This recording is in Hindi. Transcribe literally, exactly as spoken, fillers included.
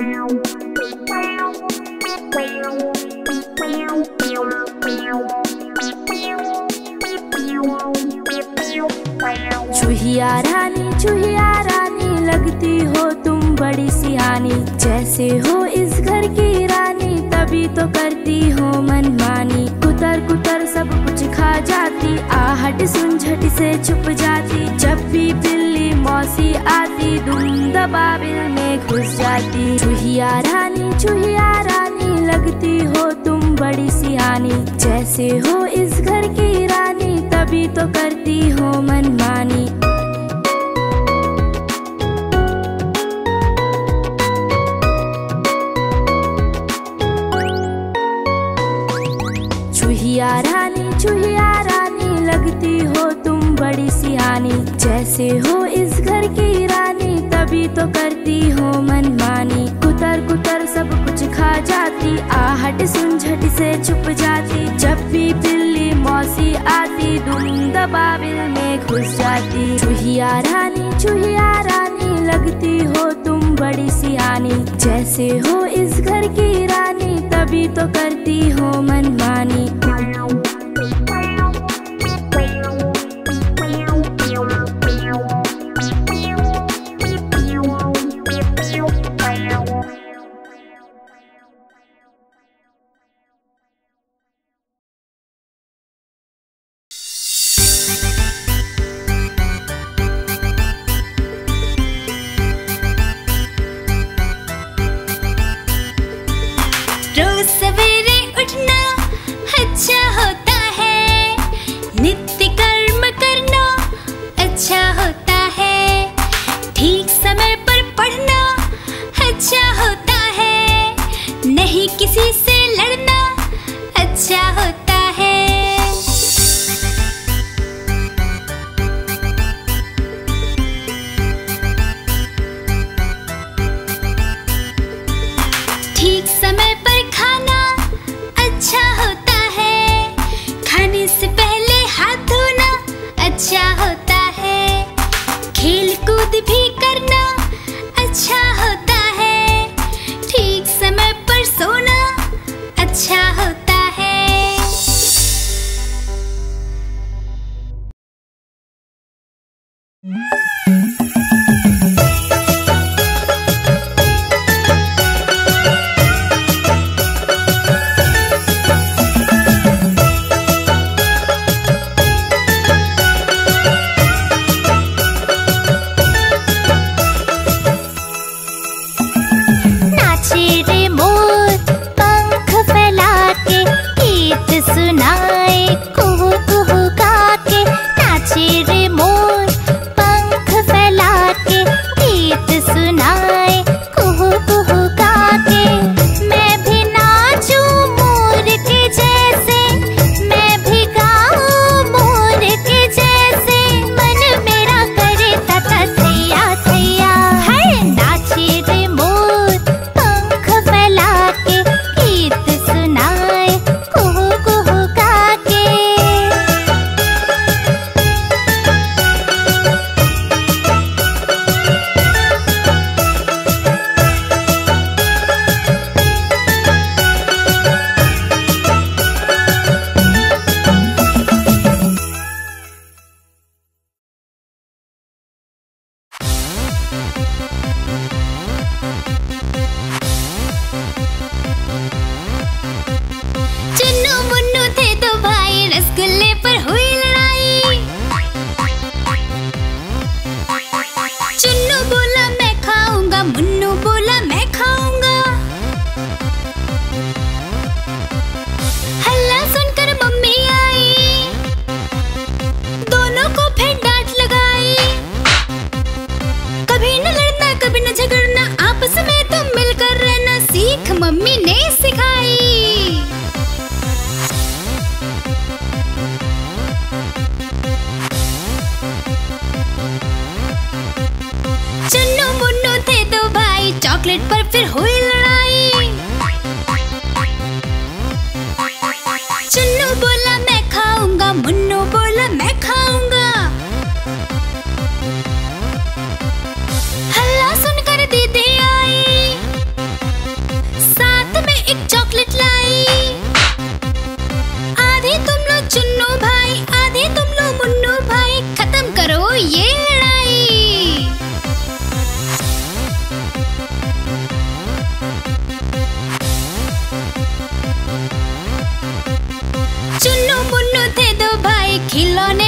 चूहिया रानी चूहिया रानी लगती हो तुम बड़ी सियानी, जैसे हो इस घर की रानी तभी तो करती हो मनमानी। कुतर कुतर सब कुछ खा जाती, आहट सुन झट से छुप जाती। जब भी बिल्ली मौसी आती दुम दबाबिल में घुस जाती। चूहिया रानी चूहिया रानी लगती हो तुम बड़ी सियानी, जैसे हो इस घर की रानी तभी तो करती हो मनमानी। चूहिया रानी चूहिया रानी लगती हो तुम बड़ी सियानी, जैसे हो इस घर की रानी तभी तो करती हो मनमानी। कुतर कुतर सब कुछ खा जाती, आहट सुन झट से छुप जाती। जब भी बिल्ली मौसी आती दुम दबाबिल में घुस जाती। चूहिया रानी चूहिया रानी लगती हो तुम बड़ी सियानी, जैसे हो इस घर की रानी तभी तो करती हो मनमानी। रोज सवेरे उठना अच्छा होता है, नित्य कर्म करना अच्छा होता है, ठीक समय पर पढ़ना अच्छा होता है, नहीं किसी से लड़ना अच्छा होता है। ठीक समय पर खाना अच्छा होता है, खाने से पहले हाथ धोना अच्छा होता है, खेल कूद भी करना अच्छा होता है, ठीक समय पर सोना अच्छा होता है। नाचे रे मोर पंख फैला के, गीत सुनाए कुहू कुहू गा के। नाचे रे मोर पंख फैला के, गीत सुनाए कुहू कुहू गा के। मैं भी नाचूं मोर के जैसे, मैं भी गाऊं मोर के जैसे, मन मेरा करे तथा थैया थैया। है नाचे रे मोर पंख फैला के, गीत सुनाए कुहू कुहू गा के। चुन्नू मुन्नू थे दो भाई, रसगुल्ले पर हुई लड़ाई। चुन्नू बोला मैं खाऊंगा, मुन्नू बोला मैं खाऊंगा। हल्ला सुनकर मम्मी आई, दोनों को फिर डांट लगाई। कभी न लड़ना कभी न झगड़ना, आपस में तुम मिलकर रहना, सीख मम्मी ने सिखाई। चुन्नू मुन्नू थे दो भाई, चॉकलेट पर फिर हुई लड़ाई। चुन्नू बोला मैं खाऊंगा, मुन्नू बोला मैं खाऊंगा। हल्ला सुनकर दीदी आई, एक चॉकलेट लाई। आधे तुम लो चुन्नू भाई, आधे तुम लो मुन्नू भाई, खत्म करो ये लड़ाई। चुन्नू मुन्नू थे दो भाई, खिलौने